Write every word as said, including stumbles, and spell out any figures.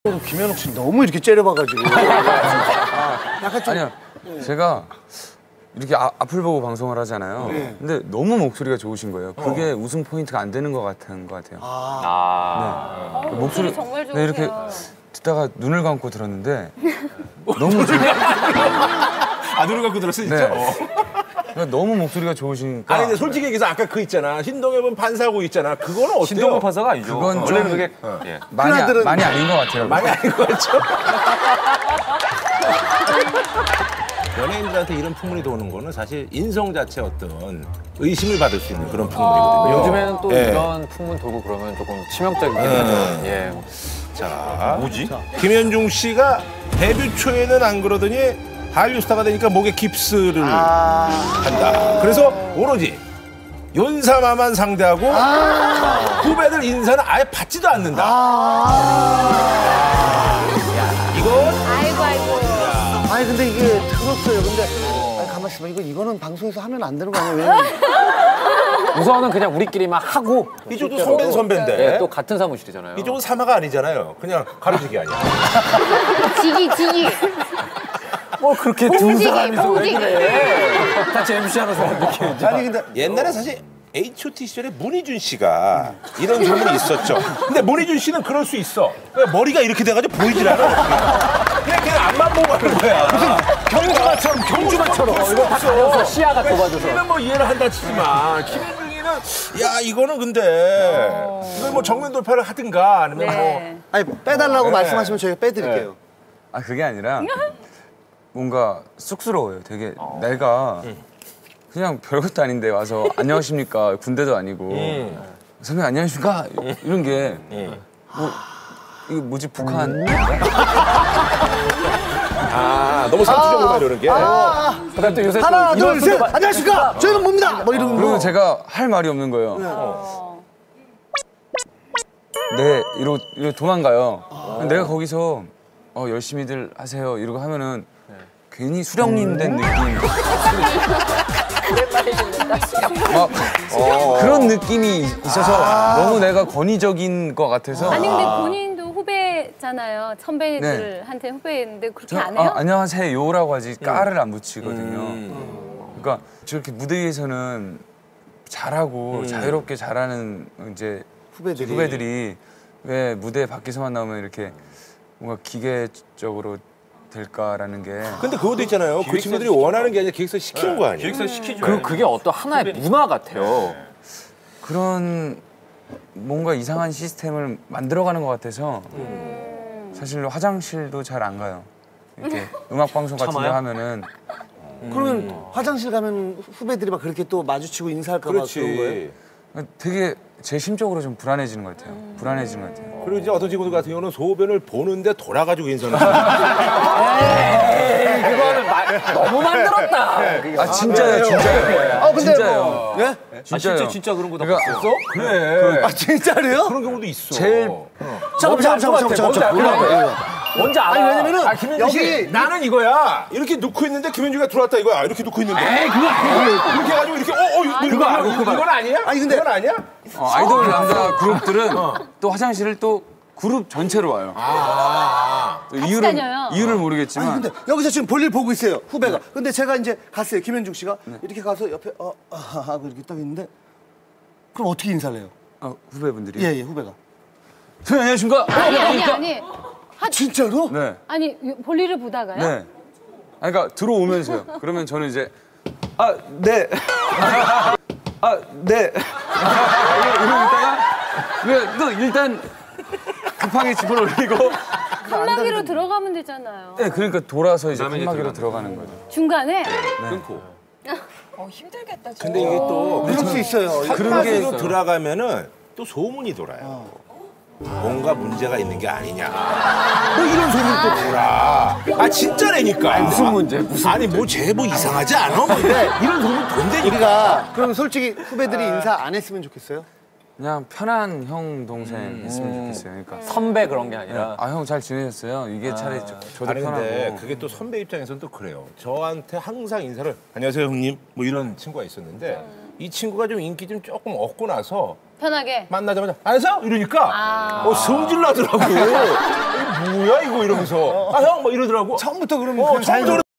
김현욱 씨 너무 이렇게 째려봐가지고. 아, 약간 좀. 아니요, 네. 제가 이렇게 아, 앞을 보고 방송을 하잖아요. 네. 근데 너무 목소리가 좋으신 거예요. 그게 어. 우승 포인트가 안 되는 것 같은 것 같아요. 아, 아. 네. 어, 목소리 정말 네, 이렇게 듣다가 눈을 감고 들었는데 너무 좋. 아, 눈을 감고 들었어 진짜. 네. 그러니까 너무 목소리가 좋으시니까. 아니 근데 솔직히 얘기해서 아까 그 있잖아. 신동엽은 판사고 있잖아. 그거는 어때요? 신동엽 판사가 아니죠. 그건 좀 그게 어. 예. 많이, 아, 많이 아닌 것 같아요. 많이 아닌 것 같죠? 연예인들한테 이런 풍문이 도는 거는 사실 인성 자체 어떤 의심을 받을 수 있는 그런 풍문이거든요. 아, 요즘에는 또 예. 이런 풍문 돌고 그러면 조금 치명적이긴 하죠. 예. 자, 뭐지? 김현중 씨가 데뷔 초에는 안 그러더니 한류 스타가 되니까 목에 깁스를 아 한다. 그래서 오로지 윤사마만 상대하고 아 후배들 인사는 아예 받지도 않는다. 아 이거 아이고 아이고. 아니 근데 이게 들었어요. 근데 아니, 가만 있어봐. 이거 이거는 방송에서 하면 안 되는 거 아니에요? 왜냐면 우선은 그냥 우리끼리만 하고 이쪽도 선배는 선배인데 예, 또 같은 사무실이잖아요. 이쪽은 사마가 아니잖아요. 그냥 가르치기 아니야. 지기 지기. 뭐 그렇게 두 사람이서 왜 그래? 같이 엠씨 하는 사람 느낌이죠. 아니 근데 옛날에 사실 에이치 오 티 시절에 문희준 씨가 이런 소문이 있었죠. 근데 문희준 씨는 그럴 수 있어. 머리가 이렇게 돼가지고 보이질 않아. 그냥 그냥 앞만 보고 하는 거야. 무슨 경주마처럼 경주마처럼 이거 다 가려서 시야가 좁아져서. 우리는 뭐 이해를 한다 치지만 김현중이는 야 이거는 근데 이걸 뭐 정면 돌파를 하든가 아니면 네. 뭐 아니 빼달라고 네. 말씀하시면 저희가 빼드릴게요. 네. 아 그게 아니라 뭔가 쑥스러워요. 되게 어. 내가 응. 그냥 별것도 아닌데 와서 안녕하십니까 군대도 아니고 응. 선배님 안녕하십니까 이런 게 응. 뭐 이거 뭐지 북한 아 너무 상투적으로 말 이런 게 아, 그다음 또 요새 하나 또 둘 셋 안녕하십니까 저희는 뭡니다 뭐 이런 거 그리고 제가 할 말이 없는 거예요. 어. 네 이러고, 이러고 도망가요. 아. 내가 거기서 어, 열심히들 하세요 이러고 하면은 괜히 수령님 된 느낌. 막 어. 그런 느낌이 있어서 아 너무 내가 권위적인 것 같아서. 아니 근데 본인도 후배잖아요. 선배들한테 네. 후배인데 그렇게 안 해요? 아, 안녕하세요라고 하지 까를 안 붙이거든요. 음. 그러니까 저렇게 무대 위에서는 잘하고 음. 자유롭게 잘하는 이제 후배들이. 후배들이 왜 무대 밖에서만 나오면 이렇게 뭔가 기계적으로 될까라는 게. 근데 그것도 있잖아요. 그 친구들이 원하는 게 아니라 기획사 시키는 네. 거 아니에요? 기획사 시키죠. 그리고 그게 어떤 하나의 문화 같아요. 네. 그런 뭔가 이상한 시스템을 만들어가는 것 같아서 음. 사실 화장실도 잘 안 가요. 이렇게 음악 방송 같은 데 하면은. 음. 그러면 화장실 가면 후배들이 막 그렇게 또 마주치고 인사할까 봐 그런 거예요? 되게 제 심적으로 좀 불안해지는 것 같아요. 음. 불안해지는 것 같아요. 그리고 이제 어떤 친구들 같은 경우는 소변을 보는데 돌아가지고 인사를 하는 에이, 그거는 마, 너무 만들었다. 아, 진짜요, 진짜요. 아, 근데 진짜요. 뭐, 예? 진짜요. 아, 진짜, 진짜 그런 거다 그러니까, 봤어? 그래. 아, 진짜로요? 그런 경우도 있어. 제일. 어. 잠깐만, 잠깐만, 잠깐만, 잠깐만. 뭔지 알아. 아니, 왜냐면은. 아, 여기 나는 이거야. 이렇게 놓고 있는데 김현주가 들어왔다 이거야. 이렇게 놓고 있는데. 에이, 그거 아니에요. 이렇게 해가지고 이렇게, 어, 어, 이거, 그거 알고, 이거, 이건 아니야? 아니, 근데. 이건 아니야? 어, 아이돌 남자 그룹들은 어. 또 화장실을 또 그룹 전체로 와요. 아, 또 이유를, 다녀요. 이유를 모르겠지만. 아니, 근데 여기서 지금 볼일 보고 있어요, 후배가. 근데 제가 이제 갔어요, 김현중 씨가. 네. 이렇게 가서 옆에, 어, 아, 하고 이렇게 딱 있는데. 그럼 어떻게 인사를 해요? 어, 후배분들이? 예, 예, 후배가. 선생님, 안녕하십니까? 아니, 아니, 아니. 하... 진짜로? 네. 아니, 볼일을 보다가요? 네. 아니, 그러니까 들어오면서요. 그러면 저는 이제, 아, 네. 아, 네. 이러고 있다가, 또 일단 급하게 집을 올리고. 칸막이로 들어가면 되잖아요. 네, 그러니까 돌아서 이제 칸막이로 들어가는 거죠. 중간에? 네. 끊고. 어, 힘들겠다, 진짜. 근데 이게 또. 그럴 수 있어요. 그런 게 들어가면은 또 소문이 돌아요. 어. 뭔가 문제가 있는 게 아니냐. 뭐 이런 소문이 또 돌아. 아, 진짜라니까. 무슨 문제? 무슨 아니, 뭐 쟤 뭐 이상하지 않아? 뭐 이래. 이런 소문 돈다니까. 우리가 그럼 솔직히 후배들이 인사 안 했으면 좋겠어요? 그냥 편한 형 동생 음, 했으면 좋겠어요. 그러니까 선배 그런 게 아니라. 아, 형 잘 지내셨어요? 이게 차라리 아, 저도 아니, 편하고. 근데 그게 또 선배 입장에서는 또 그래요. 저한테 항상 인사를 안녕하세요 형님 뭐 이런 친구가 있었는데 음. 이 친구가 좀 인기 좀 조금 얻고 나서 편하게 만나자마자 안녕하세요 이러니까 아. 어, 성질 나더라고. 뭐야 뭐야 이거 이러면서 아 형 뭐 이러더라고. 처음부터 그러면 어, 그냥 처음부터